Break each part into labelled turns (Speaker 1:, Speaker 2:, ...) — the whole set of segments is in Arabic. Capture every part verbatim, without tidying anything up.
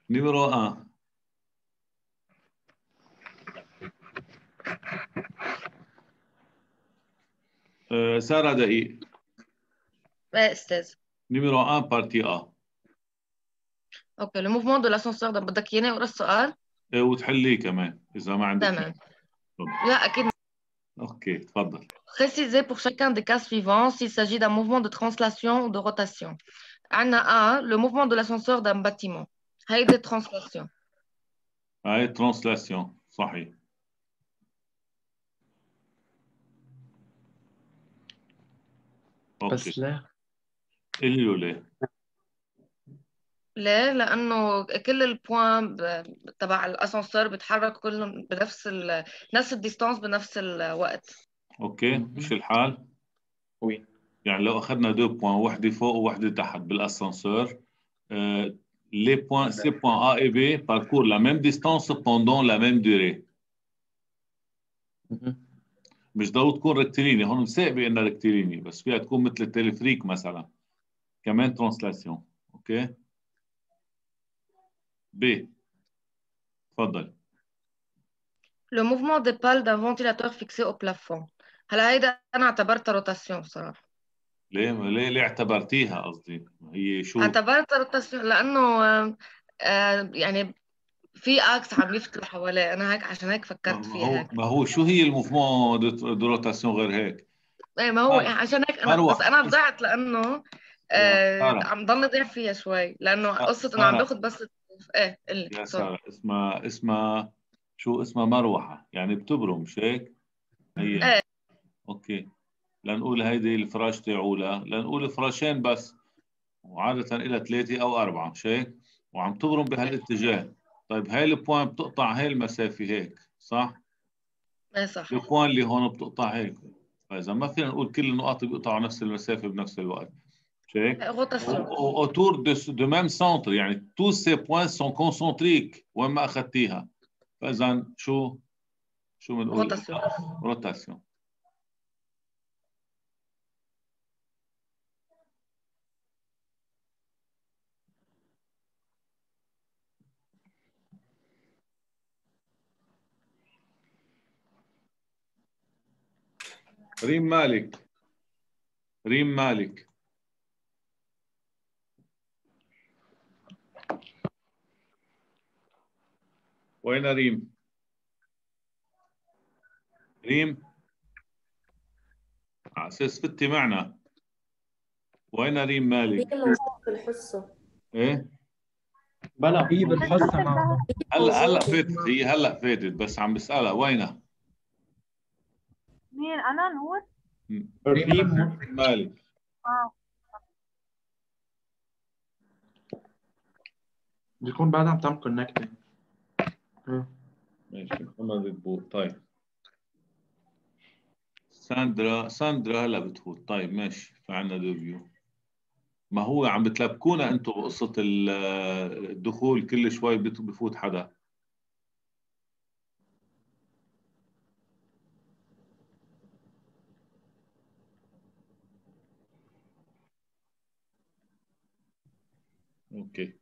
Speaker 1: numéro un. Euh, Sarah دقيق.
Speaker 2: Ouais, استاذ.
Speaker 1: numéro un partie A.
Speaker 2: اوكي le mouvement de l'ascenseur ده بدك اياني اقرا السؤال؟
Speaker 1: إيه وتحليه كمان إذا ما عندك.
Speaker 2: تمام.
Speaker 1: تفضل.
Speaker 2: لا اكيد.
Speaker 1: أوكي تفضل.
Speaker 2: Précisez pour chacun des cas suivants s'il s'agit d'un mouvement de translation ou de rotation. عندنا A, le mouvement de l'ascenseur d'un bâtiment. هيدي translation.
Speaker 1: هاي translation صحيح. أوكي.
Speaker 3: بس لا
Speaker 1: اللي له ليه؟
Speaker 2: ليه؟ لأنه كل البوان تبع الأسانسير بيتحرك كلهم بنفس ال... نفس الديستانس بنفس الوقت.
Speaker 1: أوكي مش الحال؟
Speaker 3: وي.
Speaker 1: يعني لو أخذنا دو بوان واحدة فوق وواحدة تحت بالأسانسير euh, les points, ces points A et B parcourent la même distance pendant la même durée. مش ضروري تكون ركتيليني، هون مساقبة إنها ركتيليني بس فيها تكون مثل التلفريك مثلا. كمان ترانسلاسيون. أوكي. ب. تفضل.
Speaker 2: Le mouvement des pales d'un ventilateur fixé au plafond. هلا هيدا أنا اعتبرتها روتاسيون بصراحة.
Speaker 1: ليه ليه ليه اعتبرتيها قصدي؟ هي شو؟
Speaker 2: اعتبرتها روتاسيون لأنه آه، آه، يعني في اكس عم يفتح حواليه، انا هيك عشان هيك فكرت
Speaker 1: ما
Speaker 2: فيها
Speaker 1: هو
Speaker 2: هيك.
Speaker 1: ما هو شو هي الموفمون دو روتاسيون غير هيك؟
Speaker 2: ايه ما هو عشان هيك انا بس
Speaker 1: مروح.
Speaker 2: انا ضعت لانه
Speaker 1: يا
Speaker 2: آه
Speaker 1: سارة.
Speaker 2: عم ضل ضيع فيها شوي لانه قصه انه عم
Speaker 1: سارة
Speaker 2: باخذ بس. ايه قلي
Speaker 1: يا
Speaker 2: سوري.
Speaker 1: سارة اسمها اسمها شو اسمها مروحة يعني بتبرم مش هيك؟ هي.
Speaker 2: ايه
Speaker 1: اوكي. لنقول هيدي الفراش تاعولها لنقول فراشين بس وعادة إلى ثلاثة أو أربعة مش هيك؟ وعم تبرم بهالاتجاه. طيب هاي البوان بتقطع هاي المسافة هيك صح؟
Speaker 2: ايه صح.
Speaker 1: البوان اللي هون بتقطع هيك. فإذا ما فينا نقول كل النقاط بيقطعوا نفس المسافة بنفس الوقت. مش هيك؟
Speaker 2: روتاسيون.
Speaker 1: autour de, de même centre يعني tous ces points sont concentriques وين ما أخذتيها. فإذا شو شو بنقول؟
Speaker 2: روتاسيون.
Speaker 1: روتاسيون. ريم مالك. ريم مالك. وين ريم؟ ريم على اساس فتي معنا. وين ريم مالك؟
Speaker 4: هي موجودة في الحصة.
Speaker 1: ايه
Speaker 3: بلا هي بالحصة مع
Speaker 1: هلا هلا
Speaker 4: موجودة.
Speaker 1: فاتت هي هلا فاتت بس عم بسألها وينها؟
Speaker 5: مين انا نور؟
Speaker 3: ريم
Speaker 1: مالك.
Speaker 5: اه
Speaker 3: بيكون بعدها عم تعمل كونكتنج.
Speaker 1: ماشي محمد بتفوت. طيب ساندرا ساندرا هلا بتفوت. طيب ماشي فعنا ديفيو. ما هو عم بتلبكونا انتم بقصة ال- الدخول كل شوي بت- بفوت حدا. اوكي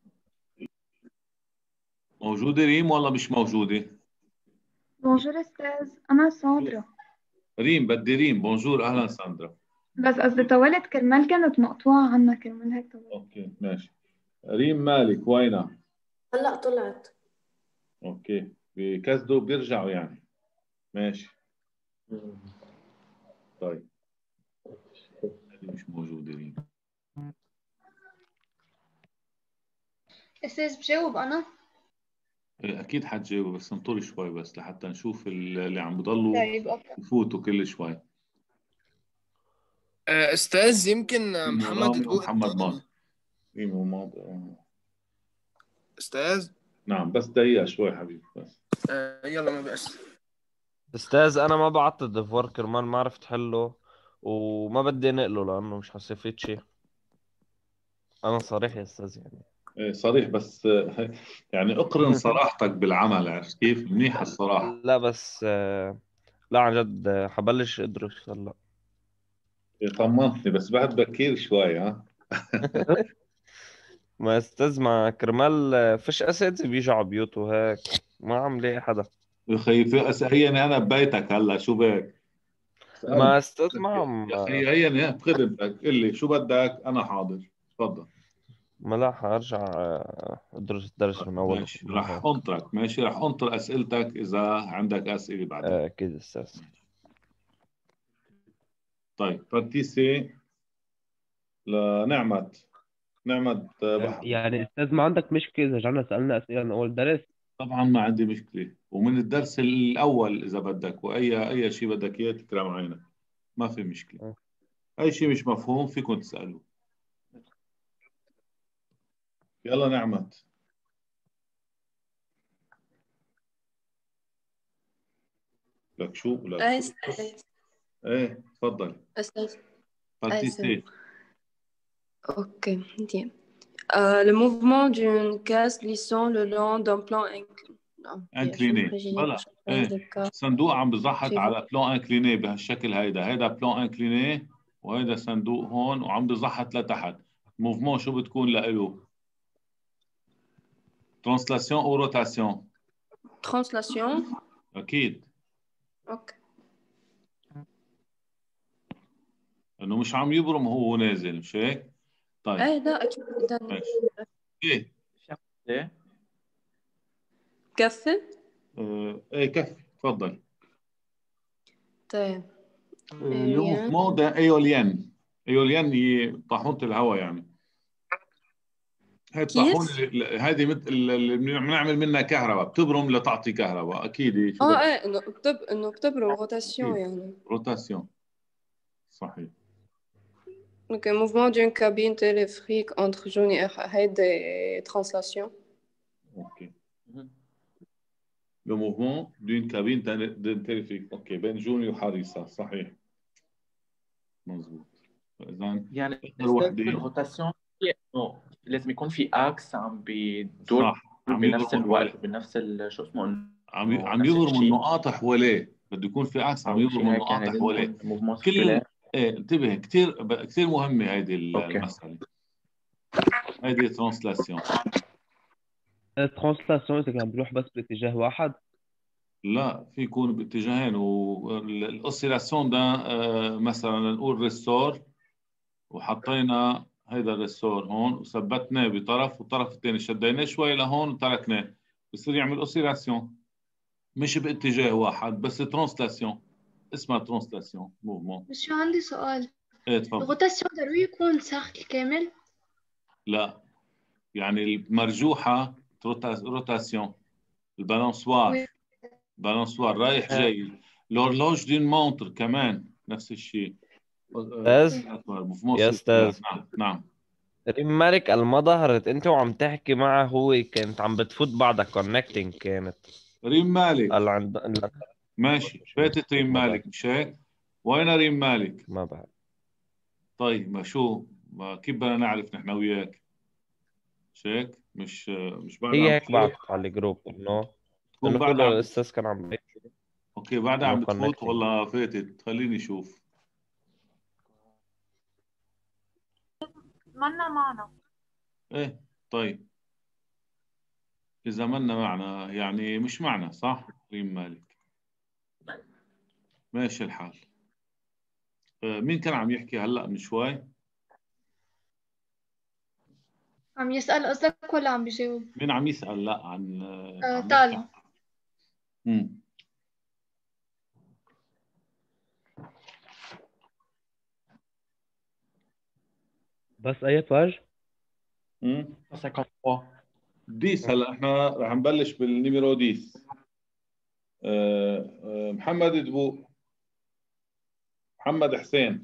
Speaker 1: موجودة ريم ولا مش موجودة؟
Speaker 5: بونجور استاذ، انا ساندرا.
Speaker 1: ريم بدي ريم. بونجور اهلا ساندرا.
Speaker 5: بس قصدي طولت كرمال كانت مقطوعة عنا كرمال هيك طولت.
Speaker 1: اوكي ماشي. ريم مالك وينها؟
Speaker 4: هلا طلعت.
Speaker 1: اوكي بكسدوا بيرجعوا يعني. ماشي. طيب هذه مش موجودة ريم.
Speaker 5: استاذ بجاوب انا.
Speaker 1: إيه، اكيد حتجاوب بس انطري شوي بس لحتى نشوف اللي عم بضلوا
Speaker 5: طيب اوكي.
Speaker 1: يفوتوا كل شوي.
Speaker 6: آه، أستاذ يمكن
Speaker 1: ريم
Speaker 6: محمد
Speaker 1: ورامي
Speaker 6: تقول.
Speaker 1: ومحمد ماضي. ريم وماضي.
Speaker 6: أستاذ
Speaker 1: نعم بس دقيقة شوي حبيبي بس.
Speaker 6: آه، يلا ما بأس.
Speaker 7: استاذ انا ما بعت الدفوار كرمال ما عرفت حله وما بدي نقله لانه مش حستفيد شيء. انا صريح يا استاذ يعني.
Speaker 1: إيه صريح بس يعني اقرن صراحتك بالعمل. عرفت كيف؟ منيحة الصراحة.
Speaker 7: لا بس آه، لا عن جد آه، حبلش ادرس هلا.
Speaker 1: إيه، طمنتني بس بعد بكير شوي ها.
Speaker 7: ما استاذ مع كرمال فيش اساتذه بيجوا على بيوت وهيك ما عم لاقي حدا.
Speaker 1: يا اخي في اسئله انا ببيتك هلا شو بك؟ اسالني.
Speaker 7: ما استاذ ما عم.
Speaker 1: يا اخي هي بخدمتك، قل لي شو بدك انا حاضر. تفضل.
Speaker 7: ما لا حارجع آه، ادرس الدرس من اول
Speaker 1: ماشي
Speaker 7: من
Speaker 1: راح
Speaker 7: هيك.
Speaker 1: انطرك. ماشي راح انطر اسئلتك اذا عندك اسئله بعدين.
Speaker 7: آه، اكيد استاذ.
Speaker 1: طيب بارتيسي لنعمت. نعمت بحر.
Speaker 8: يعني استاذ ما عندك مشكله اذا رجعنا سالنا اسئله من اول درس؟
Speaker 1: طبعا ما عندي مشكله، ومن الدرس الاول اذا بدك، واي اي شيء بدك اياه تكرم عينك، ما في مشكله.
Speaker 7: آه.
Speaker 1: اي شيء مش مفهوم فيكم تسالوا. يلا نعمت. لك شو لك
Speaker 4: أي
Speaker 1: شو؟
Speaker 4: أستاذ.
Speaker 1: ايه تفضل.
Speaker 4: أستاذ.
Speaker 1: بارتيسي.
Speaker 4: Ok, bien. Euh, le mouvement d'une case glissant le long d'un plan incliné. Non, bien, je
Speaker 1: انكليني
Speaker 4: imagine
Speaker 1: بلا.
Speaker 4: que
Speaker 1: ايه
Speaker 4: le cas
Speaker 1: صندوق عم بزحط
Speaker 4: suivant.
Speaker 1: على بلون انكليني بهالشكل. هيدا هيدا بلون انكليني، وهيدا صندوق هون وعم بزحط لتحت. موفمون شو بتكون لإله؟ ترانسلاسيون او روتاسيون؟
Speaker 4: Translation.
Speaker 1: اكيد،
Speaker 4: Ok.
Speaker 1: انه مش عم يبرم هو نازل، مش هيك؟ طيب
Speaker 4: أي لا أكيد.
Speaker 1: ماشي. ايه
Speaker 3: ايه
Speaker 4: كفل.
Speaker 1: آه، ايه كفي تفضل.
Speaker 4: طيب.
Speaker 1: لو
Speaker 4: Rien.
Speaker 1: موفمون ده ايوليان. ايوليان هي طاحونة الهواء يعني. هي الطاحونة
Speaker 4: كيف؟
Speaker 1: اللي- هذه مثل اللي بنعمل منها كهرباء، بتبرم لتعطي كهرباء. اكيد شو
Speaker 4: اه
Speaker 1: بدك؟
Speaker 4: ايه انه بتب انه بتبرم روتاسيون
Speaker 1: أكيد.
Speaker 4: يعني.
Speaker 1: روتاسيون صحيح.
Speaker 4: Donc un mouvement d'une cabine téléphérique entre jaune et هيدي translation.
Speaker 1: اوكي. لو موفمون دون كابين تلفيك. اوكي بين جوني وحارسة. صحيح مظبوط. اذا
Speaker 3: يعني
Speaker 1: اخر
Speaker 3: استاذ
Speaker 1: وحده.
Speaker 3: الروتاسيون هي انه لازم يكون في اكس عم بيدور
Speaker 1: صح عم
Speaker 3: بنفس
Speaker 1: يبرموا
Speaker 3: الوقت
Speaker 1: حواليه.
Speaker 3: بنفس ال- شو اسمه
Speaker 1: عم ي-
Speaker 3: انه
Speaker 1: عم
Speaker 3: نفس
Speaker 1: يبرموا
Speaker 3: الشيء
Speaker 1: النقاط حواليه. بده يكون في عكس، عم
Speaker 3: او شيء
Speaker 1: يبرموا
Speaker 3: هيك، يعني
Speaker 1: النقاط
Speaker 3: لازم
Speaker 1: حواليه.
Speaker 3: يكون موفمون
Speaker 1: كل
Speaker 3: سيركولير.
Speaker 1: ايه انتبه، كثير كثير مهمه هيدي
Speaker 3: اوكي
Speaker 1: المساله. هيدي ترانسلاسيون.
Speaker 8: الترانسلاسيون اذا كان بيروح بس باتجاه واحد؟
Speaker 1: لا، في يكون باتجاهين. والاوسيلاسيون ده آه، مثلا نقول ريستور، وحطينا هيدا الريستور هون وثبتناه بطرف، والطرف الثاني شديناه شوي لهون وتركناه، بصير يعمل اوسيلاسيون مش باتجاه واحد بس ترانسلاسيون. اسمها ترانسلاسيون موفمون.
Speaker 5: بس شو عندي سؤال،
Speaker 1: ايه تفضل.
Speaker 5: الروتاسيون ضروري يكون ساقي كامل؟
Speaker 1: لا يعني المرجوحة روتا- روتاسيون. البالانسوار،
Speaker 5: وي.
Speaker 1: بالانسوار رايح جاي. لورلوج دين مونتر كمان نفس الشيء.
Speaker 7: استاذ
Speaker 1: موفمون
Speaker 7: يا
Speaker 1: سيركولار.
Speaker 7: استاذ،
Speaker 1: نعم نعم.
Speaker 7: ريم مالك ما ظهرت انت وعم تحكي معه، هو كانت عم بتفوت بعدها كونكتنج كانت.
Speaker 1: ريم مالك.
Speaker 7: قال عند لا،
Speaker 1: ماشي فاتت ريم
Speaker 7: ما بعرف
Speaker 1: مالك مش هيك؟ وين ريم مالك؟
Speaker 7: ما بعرف
Speaker 1: طيب ما شو ما كيف بدنا نعرف نحن وياك؟ مش هيك؟ مش مش بعد
Speaker 7: هي
Speaker 1: عم
Speaker 7: هيك
Speaker 1: تفوت؟
Speaker 7: بعثت على الجروب انه
Speaker 1: تكون
Speaker 7: انه
Speaker 1: بعد
Speaker 7: كله
Speaker 1: عم.
Speaker 7: الاستاذ كان عم بيحكي
Speaker 1: اوكي بعد
Speaker 7: انه
Speaker 1: عم بتفوت
Speaker 7: كونكتنج.
Speaker 1: والله فاتت. خليني اشوف.
Speaker 5: منا معنا.
Speaker 1: ايه طيب اذا منا معنا يعني مش معنا صح؟ ريم مالك ماشي الحال. آه، مين كان عم يحكي هلا من شوي؟
Speaker 5: عم يسأل قصدك ولا عم بيجاوب؟
Speaker 1: مين عم يسأل؟ لا عن
Speaker 5: آه
Speaker 1: عم
Speaker 5: تعال.
Speaker 1: يحكي. امم
Speaker 8: بس اي باج؟
Speaker 1: امم
Speaker 3: خمسة.
Speaker 1: ديس. هلا احنا رح نبلش بالنيميرو ديس. آه، آه، محمد دبوق. محمد حسين.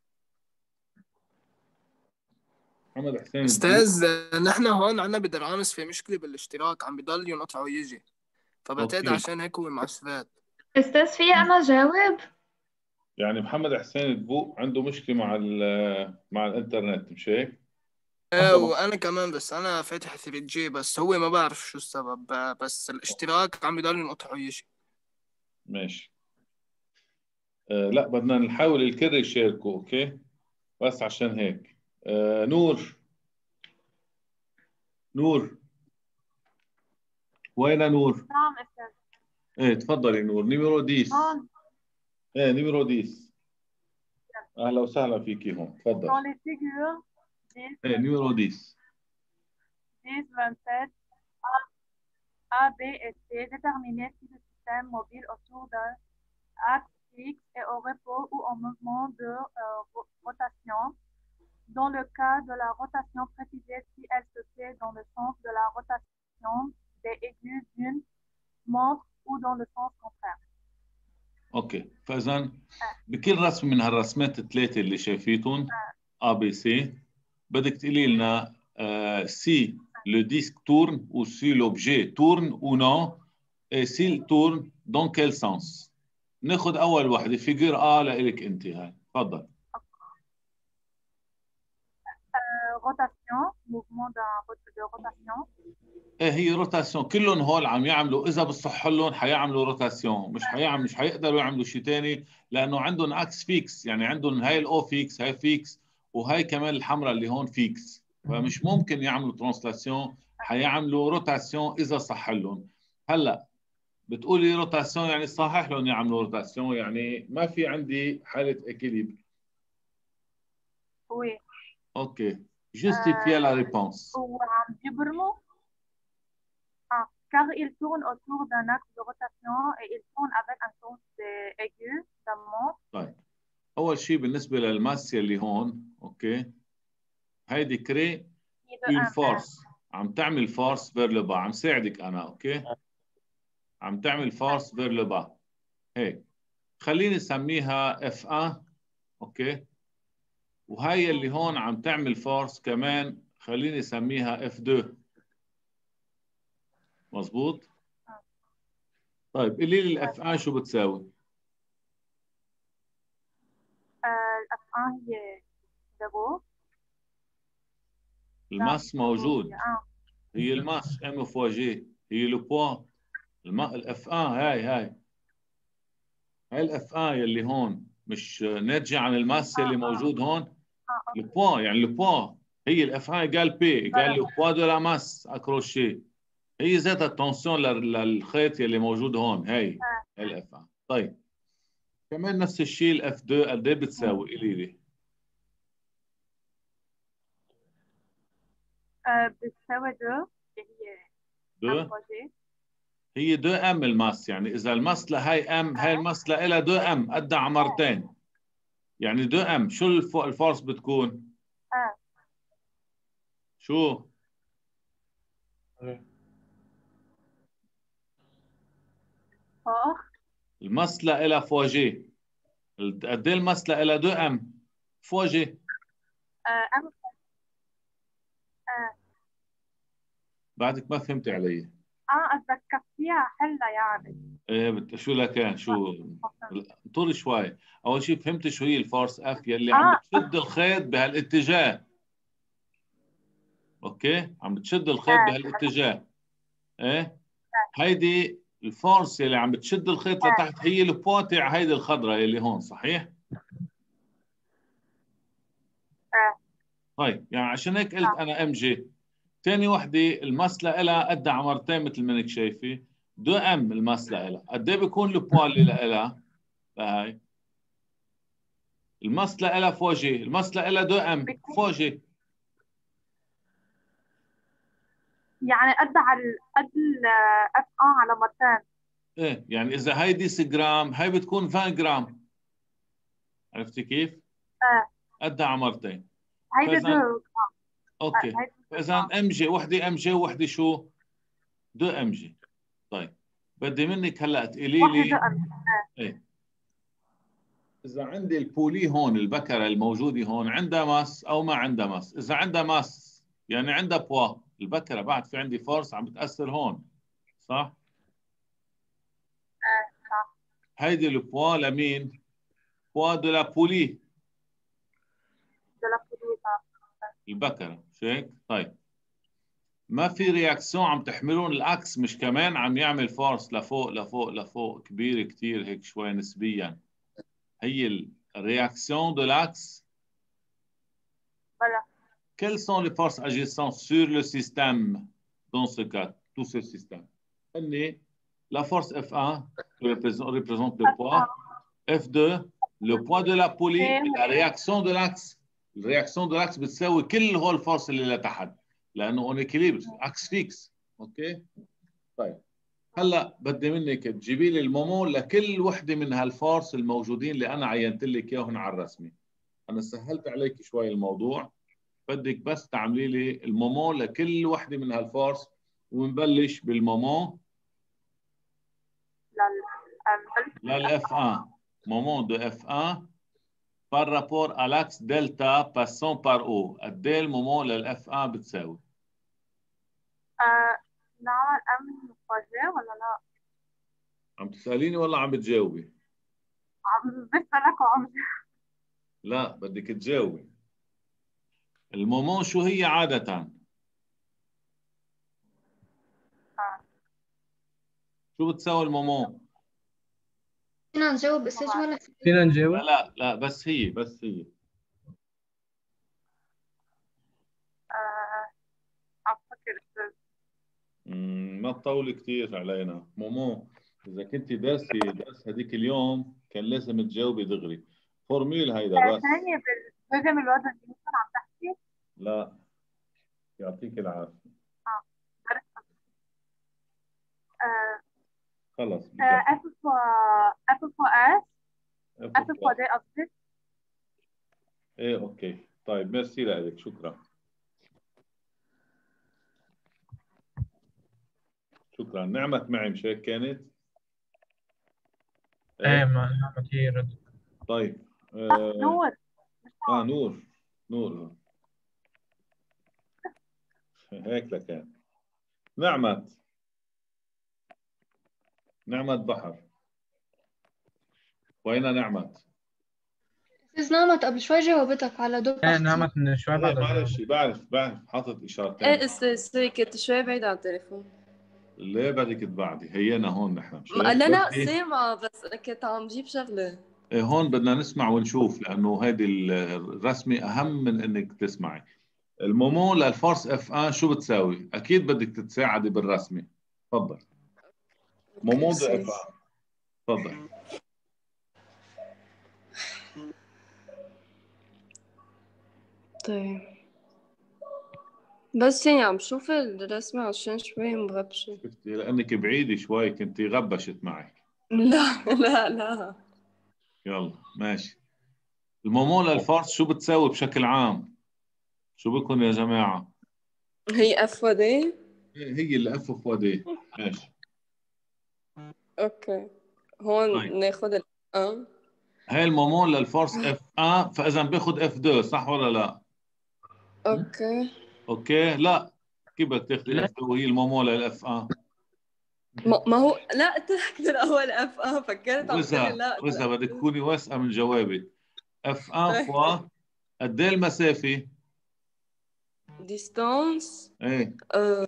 Speaker 1: محمد حسين دبوق.
Speaker 6: استاذ نحن هون عنا بدرعامس في مشكله بالاشتراك، عم بضل ينقطع ويجي، فبعتقد
Speaker 1: اوكي
Speaker 6: عشان هيك هو معسفات.
Speaker 5: استاذ في انا جاوب؟
Speaker 1: يعني محمد حسين دبوق عنده مشكلة مع ال- مع الانترنت مش هيك؟
Speaker 6: ايه وانا كمان، بس انا فاتح ثري جي بس هو ما بعرف شو السبب، بس الاشتراك عم بضل ينقطع ويجي.
Speaker 1: ماشي. آه لا بدنا نحاول الكل يشاركوا. اوكي بس عشان هيك. آه نور. نور وين نور؟
Speaker 9: نعم أستاذ.
Speaker 1: ايه تفضلي نور. نيميرو ديس.
Speaker 9: هون.
Speaker 1: ايه نيميرو ديس. اهلا وسهلا فيكي هون، تفضل.
Speaker 9: Dans les figures dix,
Speaker 1: ايه نيميرو ديس.
Speaker 9: dix, vingt-sept, A, A, B et C, déterminez si le système mobile autour d'un axe fixe est au repos ou en mouvement de euh, ro- rotation. Dans le cas de la rotation, précisez si elle se fait dans le sens de la rotation des aiguilles d'une montre ou dans le sens contraire.
Speaker 1: اوكي، فاذا بكل رسمه من هالرسمات الثلاثه اللي شايفيتهم A B C بدك تقولي لنا euh, si le disque tourne ou si l'objet tourne ou non et s'il tourne dans quel sens. ناخذ اول وحده فيجر A لإلك انت. هاي تفضل.
Speaker 9: Euh, rotation, mouvement d'un rot- de rotation.
Speaker 1: ايه هي روتاسيون، كلهم هول عم يعملوا، اذا بصح لهم حيعملوا روتاسيون، مش حيعمل مش حيقدروا يعملوا شيء ثاني لانه عندهم اكس فيكس، يعني عندهم هاي الاو فيكس، هاي فيكس، وهي كمان الحمراء اللي هون فيكس، فمش ممكن يعملوا ترانسلاسيون، حيعملوا روتاسيون اذا صح لهم. هلا بتقولي روتاسيون يعني صحح لهم يعملوا روتاسيون، يعني ما في عندي حاله اكيليبر.
Speaker 9: Oui.
Speaker 1: اوكي، justifiez la réponse.
Speaker 9: وعم بيبرموا ah, car il tourne autour d'un axe de rotation et il tourne avec un sens aigu d'un montre.
Speaker 1: طيب اول شيء بالنسبه للماس اللي هون، اوكي، هيدي كري une force، عم تعمل فورس vers le bas، عم ساعدك انا، اوكي، عم تعمل فورس vers le bas، هيك خليني اسميها اف واحد، اوكي، وهي اللي هون عم تعمل فورس كمان خليني اسميها اف اثنين. مظبوط؟ طيب قولي لي الاف واحد شو بتساوي؟
Speaker 9: الاف واحد هي زيرو.
Speaker 1: الماس موجود، هي الماس ام فوا جي، هي لو بوا الاف واحد. هاي هاي هاي الاف واحد يلي هون مش ناتجه عن الماس اللي موجود هون. لو بوا يعني لو بوا هي الاف واحد قال بي قال لو بوا دو لا ماس اكروشي، هي ذاتها التنسيون للخيط يلي موجود هون. هاي الاف واحد. طيب كمان نفس الشيء الاف اثنين قد ايه بتساوي؟ قولي لي.
Speaker 9: بتساوي دو، هي
Speaker 1: دو هي دو ام الماس، يعني اذا الماس لهي ام، هاي الماس لها دو ام قدها عمرتين، يعني دو ام. شو الفو الفورس بتكون؟
Speaker 9: اه
Speaker 1: شو؟
Speaker 9: فوق
Speaker 1: الماس لها فوا جي، قد ايه الماس لها دو ام فوا جي؟
Speaker 9: اه ام اه
Speaker 1: بعدك ما فهمتي علي.
Speaker 9: اه قصدك كفيها حلة يعني.
Speaker 1: ايه بت... شو لكان شو طول شوي. اول شيء فهمت شو هي الفورس اف يلي
Speaker 9: آه.
Speaker 1: عم بتشد الخيط بهالاتجاه. اوكي، عم بتشد الخيط
Speaker 9: آه.
Speaker 1: بهالاتجاه. ايه هيدي الفورس يلي عم بتشد الخيط لتحت، هي البوا تاع هيدي الخضراء يلي هون، صحيح؟
Speaker 9: اه
Speaker 1: طيب يعني عشان هيك قلت انا ام جي. ثاني وحده المسله لها قد عمرتين مثل ما انك شايفه، دو ام المسله لها. قد ايه بيكون البوا اللي لها لهي؟ المسله لها فوا جي، المسله لها دو ام فوا جي،
Speaker 9: يعني قد على قد الاف اه على مرتين.
Speaker 1: ايه يعني اذا هي ديس جرام هي بتكون عشرين جرام. عرفتي كيف؟
Speaker 9: اه
Speaker 1: قدها عمرتين.
Speaker 9: هيدي
Speaker 1: فإذا-
Speaker 9: دو
Speaker 1: اوكي،
Speaker 9: هيدي دو.
Speaker 1: فاذا ام جي وحده ام جي وحده شو؟ دو ام جي. طيب بدي منك هلا تقولي
Speaker 9: واحدة
Speaker 1: لي
Speaker 9: دو ام.
Speaker 1: ايه اذا عندي البولي هون، البكره الموجوده هون عندها ماس او ما عندها ماس. اذا عندها ماس يعني عندها بوا، البكره بعد في عندي فورس عم بتاثر هون، صح؟
Speaker 9: اه صح.
Speaker 1: هيدي البوا لمين؟ بوا دو لا بولي،
Speaker 9: دو لا بوليسا.
Speaker 1: البكره، مش هيك؟ طيب ما في رياكسيون عم تحملون الاكس، مش كمان عم يعمل فورس لفوق لفوق لفوق كبير كتير هيك شوي نسبيا؟ هي الرياكسيون دو لاكس.
Speaker 9: بلا
Speaker 1: quelles sont les forces agissant sur le système dans ce cas, tout ce système? La force F un représente le poids, F deux le poids de la poulie et la réaction de l'axe. La réaction de l'axe بتساوي كل هول الفورس اللي لتحت لأنه on équilibre axe fixe. اوكي طيب هلا بدي منك تجيبي لي المومو لكل وحده من هالفورس الموجودين اللي انا عينت لك اياهم على الرسمه. انا سهلت عليك شوي الموضوع، بدك بس تعملي لي المومو لكل وحده من هالفورس ونبلش بالمومو للاف واحد. مومو دو اف واحد par rapport à l'axe delta passant par O. قد ايه المومو للاف واحد بتساوي؟
Speaker 9: آه، نعمل أمن مفاجئ ولا لا؟
Speaker 1: عم تسأليني ولا عم بتجاوبي؟
Speaker 9: عم بسألك وعم
Speaker 1: لا بدك تجاوبي. المومو شو هي عادة؟
Speaker 9: آه.
Speaker 1: شو بتساوي المومو؟
Speaker 5: فينا نجاوب أستاذ ولا
Speaker 8: فينا نجاوب؟
Speaker 1: لا لا لا بس هي بس هي
Speaker 9: آه، عم فكر أستاذ.
Speaker 1: مم، ما تطولي كثير علينا. مومو إذا كنت دارسي درس هذيك اليوم كان لازم تجاوبي دغري. فورميل هيدا
Speaker 9: آه،
Speaker 1: بس.
Speaker 9: ثانية بالرقم الوضع اللي ممكن عم تحكي؟
Speaker 1: لا يعطيك العافية.
Speaker 9: اه درست. آه،
Speaker 1: خلص
Speaker 9: آه، اف فوا اف فوا اس اف فوا دي قصدي.
Speaker 1: ايه اوكي طيب ميرسي لك شكرا. شكرا. نعمت معي مش هيك كانت؟
Speaker 10: ايه ما نعمت هي رد.
Speaker 1: طيب آه
Speaker 9: نور
Speaker 1: اه نور نور هيك لكان. نعمت نعمت بحر وين نعمت؟
Speaker 5: أستاذ نعمت قبل شوي جاوبتك على دور
Speaker 10: ايه نعمت من شوي بعد
Speaker 1: معلش بعرف بعرف حاطط اشارتين.
Speaker 4: ايه استاذ سوري كنت شوي بعيد عن التليفون.
Speaker 1: ليه بدك تبعدي؟ هينا هون نحن مش
Speaker 4: لا لا سامعة بس كنت عم جيب شغلة.
Speaker 1: إيه هون بدنا نسمع ونشوف لأنه هيدي الرسمة أهم من إنك تسمعي. المومو للفورس اف واحد شو بتساوي؟ أكيد بدك تتساعدي بالرسمة. تفضل. مومو دو اف واحد. تفضل.
Speaker 4: طيب بس يعني عم شوف الرسمة عشان شوي مغبشة.
Speaker 1: شفتي لأنك بعيدة شوي كنتي غبشت معك.
Speaker 4: لا لا لا
Speaker 1: يلا ماشي. المومو للفورس شو بتساوي بشكل عام؟ شو بكون يا جماعة؟
Speaker 4: هي اف ودي؟
Speaker 1: هي اللي اف ودي. ماشي.
Speaker 4: اوكي هون
Speaker 1: طيب.
Speaker 4: ناخذ ال اه
Speaker 1: هاي المومو للفورس اف واحد فإذا باخذ اف اثنين صح ولا لا؟
Speaker 4: اوكي
Speaker 1: اوكي لا كيف بدك تاخذي اف اثنين وهي المومو للاف واحد؟
Speaker 4: ما, ما هو لا تحكي الاول اف اه فكرت عم تقولي لا
Speaker 1: واذا بدك تكوني واثقه من جوابك اف واحد فوا قد ايه المسافه؟
Speaker 4: ديستانس
Speaker 1: ايه
Speaker 4: آه.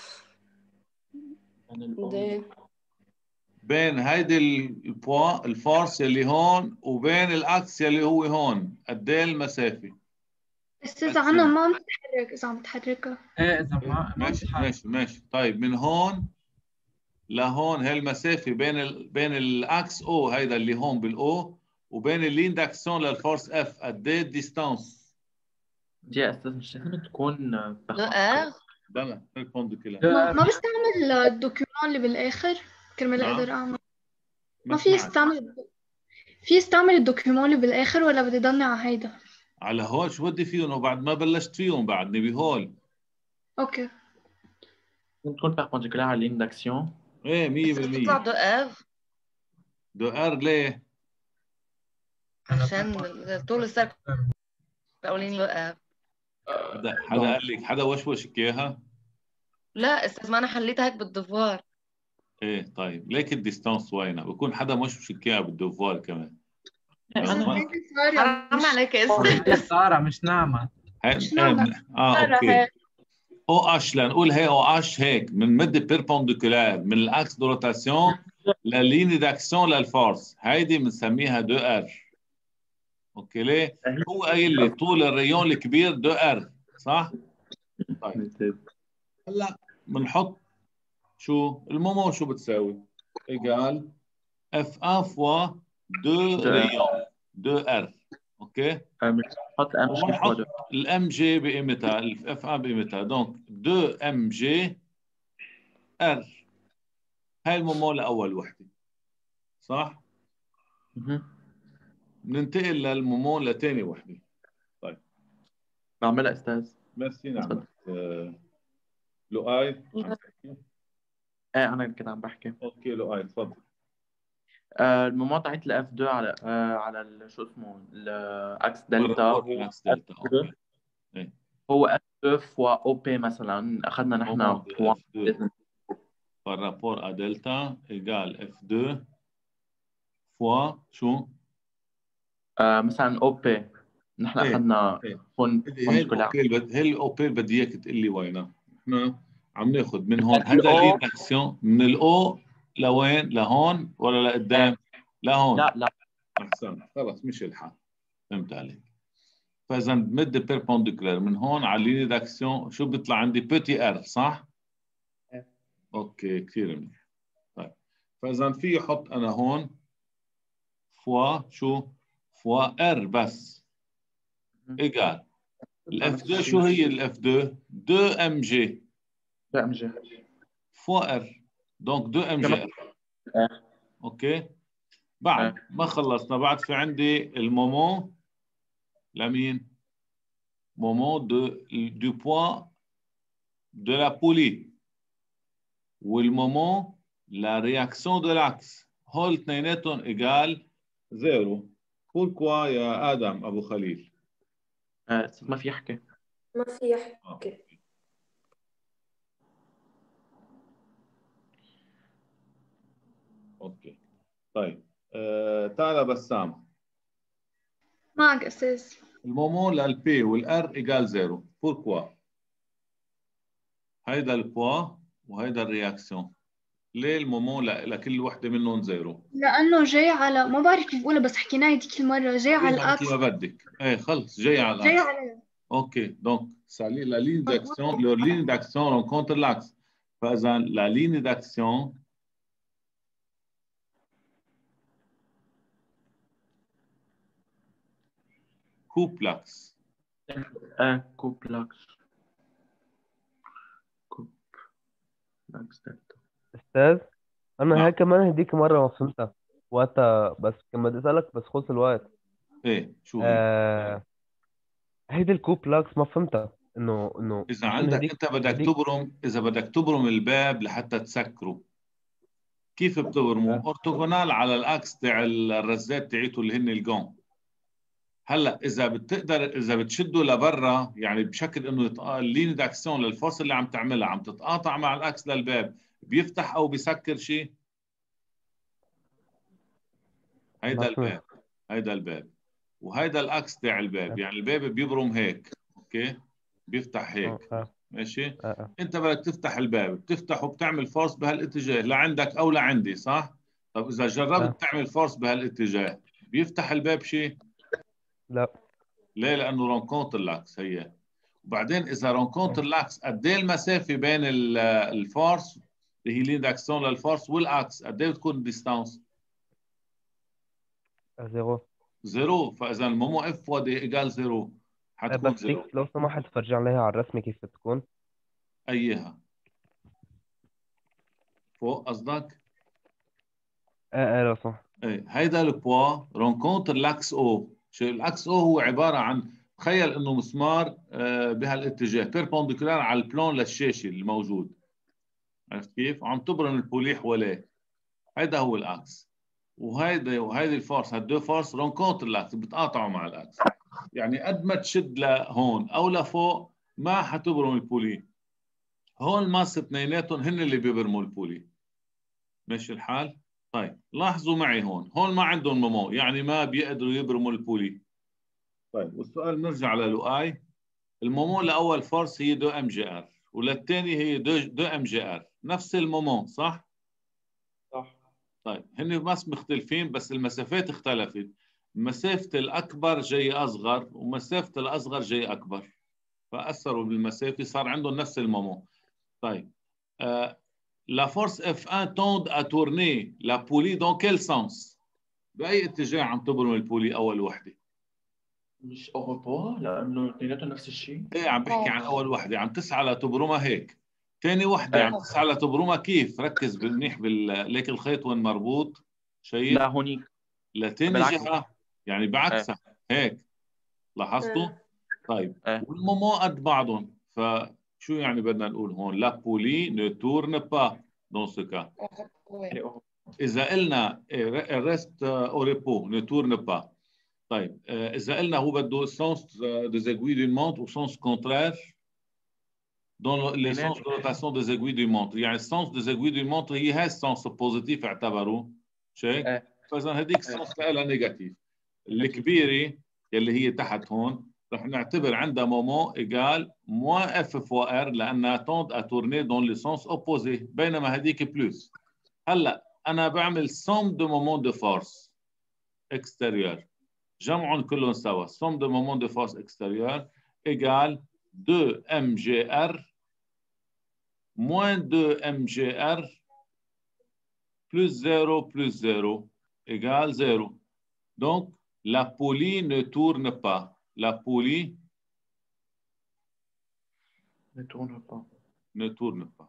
Speaker 4: دي.
Speaker 1: بين هيدي البوا الفورس اللي هون وبين الاكس اللي هو هون قد ايه المسافه؟
Speaker 5: أستاذ عنا ما عم تتحرك إذا عم تحركها.
Speaker 10: ايه اذا ما
Speaker 1: ماشي ماشي ماشي. طيب من هون لهون هاي المسافه بين ال... بين الاكس او هيدا اللي هون بالاو وبين اللين داكسون للفورس اف قد ايه الديستانس؟
Speaker 3: دي يا استاذ مش لازم تكون
Speaker 2: لو ار
Speaker 1: لا لا
Speaker 5: ما, ما بستعمل الدوكيومون اللي بالاخر كرمال اقدر اعمل. ما في استعمل في استعمل الدوكيومون اللي بالاخر ولا بدي ضلني على هيدا؟
Speaker 1: على هول شو بدي فيهم وبعد ما بلشت فيهم بعدني بهول.
Speaker 5: اوكي
Speaker 3: تكون perpendiculaire على اللين داكسيون.
Speaker 1: ايه مية بالمية.
Speaker 2: دو ار
Speaker 1: دو ار ليه؟
Speaker 2: عشان طول السيركل الاولاني دو ار.
Speaker 1: حدا حدا قال لك حدا وشوشك اياها؟
Speaker 2: لا استاذ ما انا حليتها هيك بالدفوار.
Speaker 1: ايه طيب ليك الديستانس وينها؟ بكون حدا وشوشك اياها بالدفوار كمان.
Speaker 2: حرام عليك يا استاذ.
Speaker 10: سارة مش نعمة.
Speaker 1: مش نعمة. اه اوكي. او اش لنقول هي او اش هيك من مد بيربونديكولار من الاكس دو روتاسيون لليني داكسيون للفورس هيدي بنسميها دو ار. اوكي ليه؟ هو قايل لي طول الريون الكبير دو ار صح؟ طيب هلا بنحط شو المومو شو بتساوي؟ ايجال اف ان فوا دو ريون دو ار. اوكي؟
Speaker 3: بنحط ام جي
Speaker 1: وبنحط الام جي بقيمتها، الاف ان بقيمتها، دونك دو ام جي ار. هاي المومو لاول وحده صح؟ بننتقل للمومو لثاني وحده. طيب
Speaker 3: بعملها استاذ.
Speaker 1: ميرسي. نعم آه... لؤي عم تحكي؟
Speaker 3: ايه انا كنت عم بحكي.
Speaker 1: اوكي لؤي تفضل.
Speaker 3: آه المومو تاعت الاف اثنين على آه على ال- شو اسمه الاكس دلتا هو
Speaker 1: الاكس دلتا. اوكي ايه
Speaker 3: هو اف اثنين فوا او بي مثلا اخذنا نحن
Speaker 1: مومو دو اف اثنين
Speaker 3: بوان
Speaker 1: par rapport à delta égale اف اثنين fois شو؟
Speaker 3: آه مثلا او بي نحن
Speaker 1: ايه
Speaker 3: اخذنا
Speaker 1: ايه
Speaker 3: هون
Speaker 1: هي الاوبيل بد... هي الاوبيل بدي اياك تقول لي وينها. احنا عم ناخذ من هون هذا اللين اكسيون من الاو لوين؟ لهون ولا لقدام؟ لهون.
Speaker 3: لا لا
Speaker 1: احسن خلص مش الحال. فهمت عليك. فاذا بمد بيربونديكولار من هون على اللين داكسيون شو بيطلع عندي؟ بيتي ار صح؟
Speaker 3: إيه.
Speaker 1: اوكي كثير منيح. طيب فاذا في احط انا هون فوا شو؟ فوا ار بس ايجال الاف اثنين. شو هي الاف اثنين؟ دو ام جي
Speaker 3: دو ام جي
Speaker 1: فوا ار. دونك دو ام جي ار. اوكي بعد ما خلصنا بعد في عندي المومو لمين؟ مومو دو دو بوا دو لا بولي والمومو لا رياكسيون دو لاكس. هول اثنيناتهم ايجال زيرو. بوركوا يا ادم ابو خليل؟
Speaker 3: آه ما في يحكي.
Speaker 4: ما في يحكي.
Speaker 1: اوكي طيب آه، تعال بسام.
Speaker 5: معك أستاذ.
Speaker 1: المومو للبي والار ايجال زيرو. بوركوا؟ هيدا البوا وهيدا الرياكسيون. ليه المومو لكل وحده منهم زيرو؟
Speaker 5: لأنه جاي على ما بعرف كيف بقولها بس حكيناها هذيك المرة جاي على الأكس.
Speaker 1: ما بدك ايه خلص جاي على الاكس.
Speaker 5: جاي على
Speaker 1: اوكي دونك سالي لا ligne d'action leur ligne d'action rencontre l'axe. فاذا la ligne d'action coupe l'axe.
Speaker 3: اه كوب لاكس كوب لاكس دلتا.
Speaker 8: استاذ انا
Speaker 1: نعم.
Speaker 8: هي كمان هديك مره ما فهمتها وقتها بس كان بدي اسالك بس خلص الوقت.
Speaker 1: ايه شو هي؟
Speaker 8: آه... هيدي الكوب لاكس ما فهمتها انه انه
Speaker 1: اذا
Speaker 8: عشان
Speaker 1: عندك
Speaker 8: هديك
Speaker 1: انت بدك
Speaker 8: هديك
Speaker 1: تبرم اذا بدك تبرم الباب لحتى تسكره كيف بتبرمه؟
Speaker 8: آه.
Speaker 1: اورتوغونال على الاكس تاع الرزات تاعيته اللي هن الجون. هلا اذا بتقدر اذا بتشده لبرا يعني بشكل انه يتق... اللين داكسيون للفرصه اللي عم تعملها عم تتقاطع مع الاكس للباب بيفتح او بيسكر شيء. هيدا الباب هيدا الباب وهيدا الاكس تاع الباب. يعني الباب بيبرم هيك اوكي بيفتح هيك
Speaker 8: آه.
Speaker 1: ماشي.
Speaker 8: آه. آه.
Speaker 1: انت بدك تفتح الباب بتفتحه بتعمل فورس بهالاتجاه لعندك او لعندي صح. طب اذا جربت
Speaker 8: آه.
Speaker 1: تعمل فورس بهالاتجاه بيفتح الباب شيء؟
Speaker 8: لا.
Speaker 1: ليه؟ لانه رونكونتر لاكس هي. وبعدين اذا رونكونتر لاكس قد ايه المسافه بين الفورس اللي هي لين داكسيون للفورس والاكس قد ايه بتكون الديستانس؟
Speaker 8: زيرو.
Speaker 1: زيرو. فاذا المومو اف ودي ايجال زيرو
Speaker 8: آه،
Speaker 1: حتكون
Speaker 8: بس
Speaker 1: زيرو.
Speaker 8: فيك لو سمحت تفرجي عليها على الرسمه كيف بتكون.
Speaker 1: ايها فوق قصدك؟
Speaker 8: اه اه لو سمحت.
Speaker 1: ايه هيدا البوا رونكونتر لاكس او. شو الاكس او؟ هو عباره عن تخيل انه مسمار آه بهالاتجاه بيربونديكولار على البلون للشاشه الموجود. عرفت كيف؟ وعم تبرم البولي حواليه. هيدا هو الاكس. وهيدا وهيدي الفورس هالدو فورس رونكونتر لاكس بتقاطعوا مع الاكس. يعني قد ما تشد لهون او لفوق ما حتبرم البولي. هون الماس اثنيناتهم هن اللي بيبرموا البولي. ماشي الحال؟ طيب لاحظوا معي هون هون ما عندهم مومو يعني ما بيقدروا يبرموا البولي. طيب والسؤال نرجع للؤاي. المومو لاول فورس هي دو ام جي ار وللثاني هي دو, دو ام جي ار. نفس المومو صح؟
Speaker 3: صح.
Speaker 1: طيب هن بس مختلفين بس المسافات اختلفت. مسافة الأكبر جاي أصغر ومسافة الأصغر جاي أكبر. فاثروا بالمسافه صار عندهم نفس المومون. طيب آه la force F un tend à tourner la poulie dans quel sens؟ باي اتجاه عم تبرم البولي اول وحده؟
Speaker 3: مش اوروبا لانه اثنيناتهم نفس الشيء.
Speaker 1: ايه عم بحكي عن اول وحده عم تسعى لتبرمها هيك. ثاني وحده عم تسعى لتبرمها كيف؟ ركز منيح بال ليك الخيط وين مربوط شايف؟
Speaker 3: لا هونيك
Speaker 1: لتاني جهه يعني بعكسها هيك لاحظتوا؟ طيب
Speaker 3: ايه
Speaker 1: والمومون قد بعضهم فشو يعني بدنا نقول هون؟ لا بولي ne tourne pas dans ce cas. إذا قلنا reste au repos ne tourne pas. طيب إذا قلنا هو بده sens des aiguilles d'une montre ou sens contraire dans les sens de rotation des aiguilles d'une montre. يعني السنس des aiguilles d'une montre هي هاي السنس بوزيتيف اعتبروه شيك؟ فإذا هذيك السنس لها نيجاتيف. الكبيرة اللي هي تحت هون رح نعتبر عندها مومون إيجال موان اف فوا ار لأنها توند ا تورني دون لي سونس اوبوزي بينما هذيك بلوس. هلا أنا بعمل سوم دو مومون دو فورس اكستيريور جمعهم كلهم سوا سوم دو مومون دو فورس اكستيريور إيجال deux M G R moins deux M G R plus zéro plus zéro égale zéro. Donc, la poulie ne tourne pas. La poulie
Speaker 3: ne tourne pas.
Speaker 1: Ne tourne pas.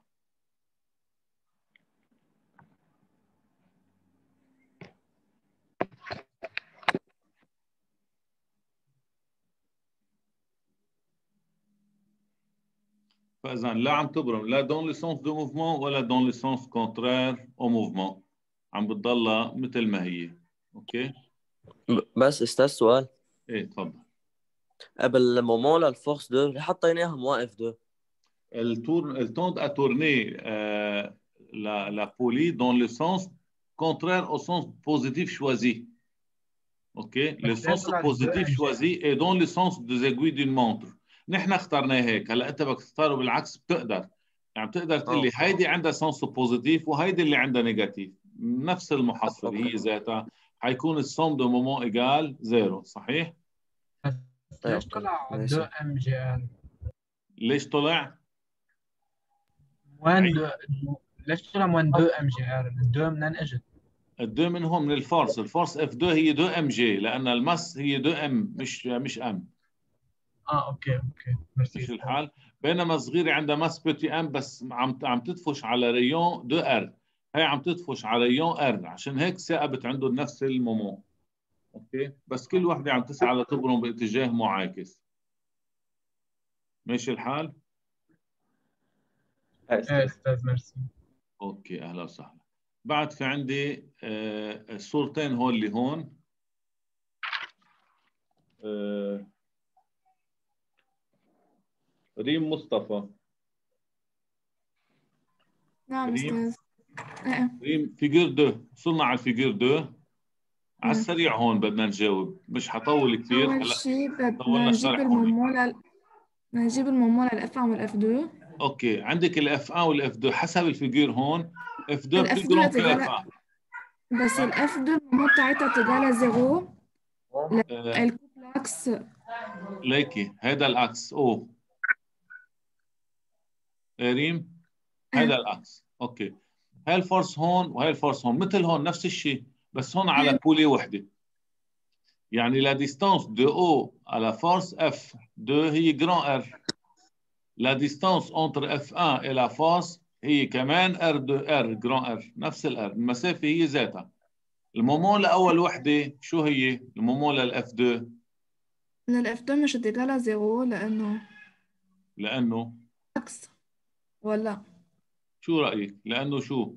Speaker 1: فإذا لا عم تبرم لا dans le sens de mouvement ولا dans le sens contraire au mouvement. عم بتضلها مثل ما هي. اوكي؟
Speaker 11: بس استاذ سؤال.
Speaker 1: ايه تفضل.
Speaker 11: قبل المومون للفورس دو اللي حطيناها موقف دو.
Speaker 1: التور التوند à tourner euh, la la poulie dans le sens contraire au sens positif choisi. OK? Le sens positif choisi est dans le sens des aiguilles d'une montre. نحن اخترناه هيك. هلا انت بدك تختاره بالعكس بتقدر. يعني بتقدر تقول لي هيدي عندها سنس بوزيتيف وهيدي اللي عندها نيجاتيف. نفس المحصله هي ذاتها حيكون السوم دو مومون ايجال زيرو صحيح؟
Speaker 10: ليش طلع دو ام جي ار؟
Speaker 1: ليش طلع؟
Speaker 10: وين دو ليش طلع وين دو ام جي ار؟ الدو منين اجت؟
Speaker 1: الدو من هون من الفورس، الفورس اف دو هي دو ام جي لان المس هي دو ام مش مش ام.
Speaker 10: اه اوكي اوكي ميرسي.
Speaker 1: مش الحال؟ بينما صغيره عندها مس بوتي ام بس عم عم تدفش على ريون دو ار، هي عم تدفش على ريون ار عشان هيك ثاقبت عندهم نفس المومون. اوكي؟ بس كل وحده عم تسعى لتبرم باتجاه معاكس. ماشي الحال؟
Speaker 10: ايه استاذ ميرسي.
Speaker 1: اوكي اهلا وسهلا. بعد في عندي آه الصورتين هول اللي هون. آه ريم مصطفى.
Speaker 12: نعم استاذ.
Speaker 1: ريم فيجر دو، وصلنا على الفيجر دو. على السريع هون بدنا نجاوب، مش حطول كثير.
Speaker 12: أول شيء بدنا نجيب المومون لل بدنا نجيب المومون للإف واحد والإف اثنين.
Speaker 1: اوكي عندك الإف واحد والإف اثنين حسب الفيجر هون. إف اثنين
Speaker 12: الإف
Speaker 1: بلو
Speaker 12: اثنين
Speaker 1: جران
Speaker 12: تجاه
Speaker 1: واحد.
Speaker 12: بس الإف اثنين المومون بتاعتها تجاه زيرو.
Speaker 1: آه.
Speaker 12: الكوبلاكس
Speaker 1: ليكي هذا العكس او ريم هذا العكس. اوكي هاي الفورس هون وهي الفورس هون مثل هون نفس الشيء بس هون على بولي وحده. يعني لا ديستانس دو او على فورس اف اثنين هي جران ار. لا ديستانس انتر اف واحد الى فورس هي كمان ار اثنين ار جران ار نفس الار. المسافه هي ذاتها. المومون لاول وحده شو هي؟ المومون للاف اثنين
Speaker 12: للإف اثنين مش تجاه زيرو لأنه
Speaker 1: لانه
Speaker 12: عكس ولا
Speaker 1: شو رايك؟ لانه شو؟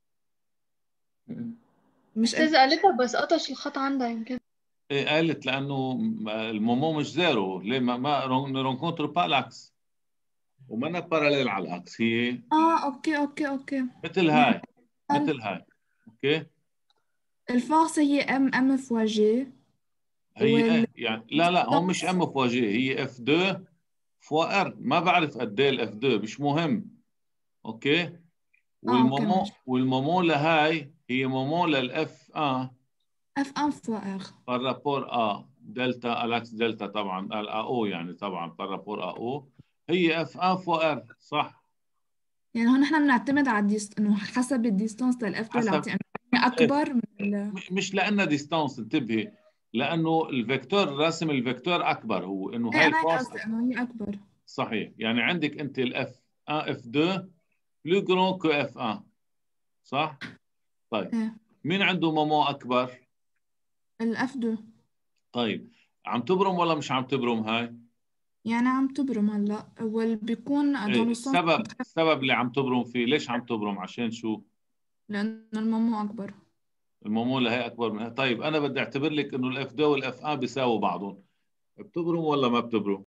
Speaker 12: مش
Speaker 5: استاذ قالتها بس قطش الخط عندها يمكن.
Speaker 1: ايه قالت لانه المومون مش زيرو. ليه ما ما رونكونتر با الاكس وما باراليل على الاكس. هي
Speaker 12: اه اوكي اوكي اوكي
Speaker 1: مثل هاي مثل هاي. اوكي
Speaker 12: الفورس هي ام ام فوا جي.
Speaker 1: هي
Speaker 12: وال...
Speaker 1: ايه يعني لا لا هون مش ام فوا جي هي اف اثنين فوا ار. ما بعرف قد ايه الاف اثنين مش مهم. اوكي والمومون
Speaker 12: أوكي.
Speaker 1: والمومون لهاي هي مومون للاف واحد
Speaker 12: اف واحد فوا ار
Speaker 1: بارابور ا دلتا الاكس دلتا طبعا ال او يعني طبعا بارابور او هي اف ا فوق ار صح؟
Speaker 12: يعني هون احنا بنعتمد على الديست انه حسب الديستانس للاف دو اللي
Speaker 1: حسب
Speaker 12: اعطيه اكبر من ال...
Speaker 1: مش لانها ديستانس انتبهي لانه الفيكتور راسم الفيكتور اكبر هو انه
Speaker 12: ايه
Speaker 1: هاي
Speaker 12: انا هيك
Speaker 1: الفاصل
Speaker 12: قصدي انه هي اكبر.
Speaker 1: صحيح يعني عندك انت الاف واحد اف اثنين بلو جرون كو اف واحد صح؟ طيب
Speaker 12: ايه
Speaker 1: مين عنده مومو اكبر؟
Speaker 12: الاف دو.
Speaker 1: طيب عم تبرم ولا مش عم تبرم هاي؟
Speaker 12: يعني عم تبرم هلا اول بيكون
Speaker 1: إيه
Speaker 12: دون السنس
Speaker 1: السبب السبب اللي عم تبرم فيه ليش عم تبرم عشان شو؟
Speaker 12: لانه المامو اكبر.
Speaker 1: المومولة هي اكبر منها طيب انا بدي اعتبر لك انه الاف دو والاف ا بيساووا بعضهم بتبرم ولا ما بتبرم؟